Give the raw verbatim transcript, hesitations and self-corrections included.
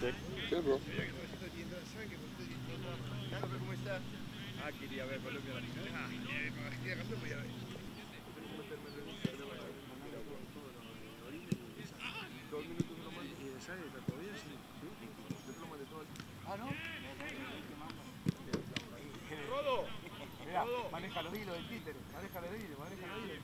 Sí, bro. ¿Cómo está? Ah, quería ver Colombia. Ah, quería razón, voy a ver. Dos minutos se lo mando. ¿Y de sale está todo bien? Sí. Yo te lo mandé todo aquí. Ah, ¿no? ¡Rodo! Mirá, maneja los hilos del títere, maneja los hilos, maneja los hilos.